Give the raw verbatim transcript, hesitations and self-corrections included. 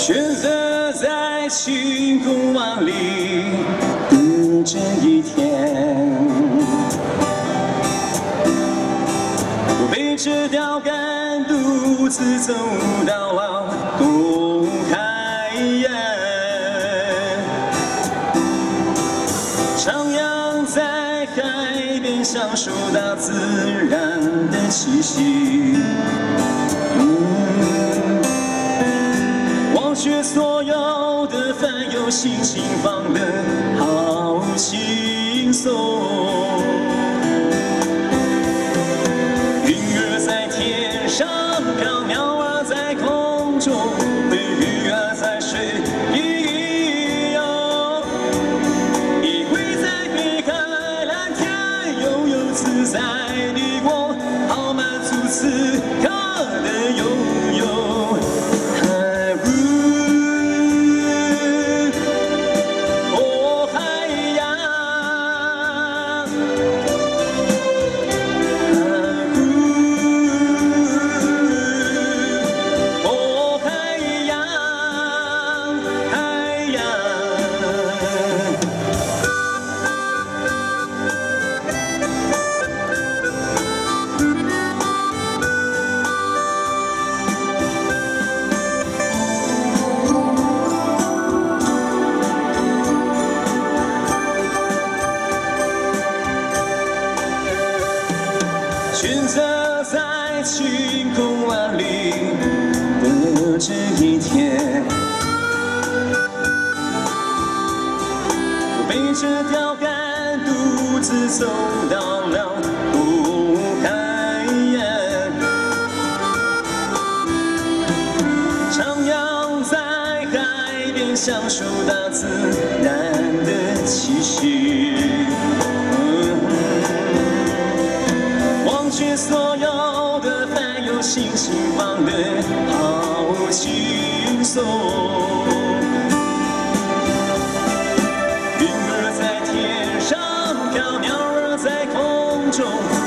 选择在晴空万里的这一天，背着钓竿独自走到了东海岸，徜徉在海边，享受大自然的气息。忘却所有的烦忧，心情放得好轻松。云儿在天上飘，鸟儿在空中飞，鱼儿在水里游。依偎在碧海蓝天，悠悠自在的我，好满足此刻的拥有。 选择在晴空万里的这一天，背着钓竿独自走到了东海岸，徜徉在海边，享受大自然的气息。 忘却所有的烦忧，心情放得好轻松。云儿在天上飘，鸟儿在空中。